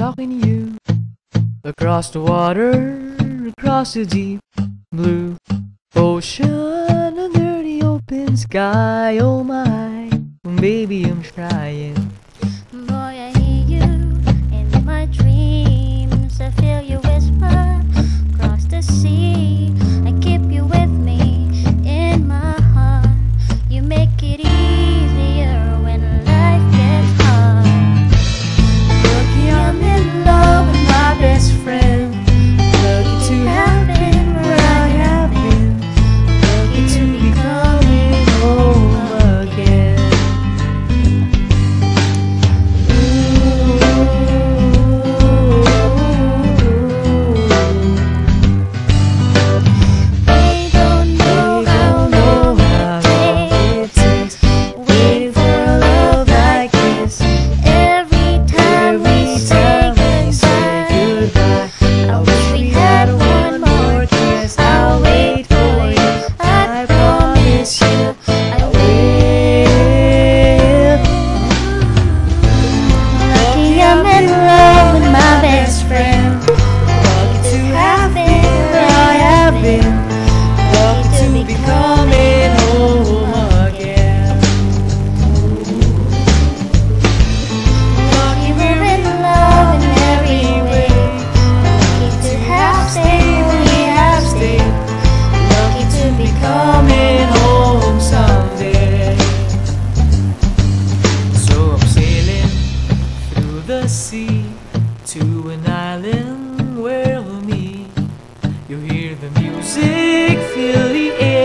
talking to you. Across the water, across the deep blue ocean, under the open sky. Oh my, baby, I'm trying. Boy, I hear you in my dreams. I feel you whisper across the sea. I keep you with me in my heart. You make it easier when life gets hard. Lucky I'm in love with my best friend. Lucky to have been where I have been. Lucky to be coming home again. They don't know how it takes waiting for a love like this. Every time we say goodbye, I wish we had one more kiss. I'll wait for you, I promise you I will. Lucky I'm in love with my best friend. Lucky to have been where I have been. Lucky to be coming home again. Lucky we're in love in every way. Lucky to have stayed when we have stayed. Lucky to be Coming home someday. So I'm sailing through the sea to an island where we'll meet. You hear the music, feel the air.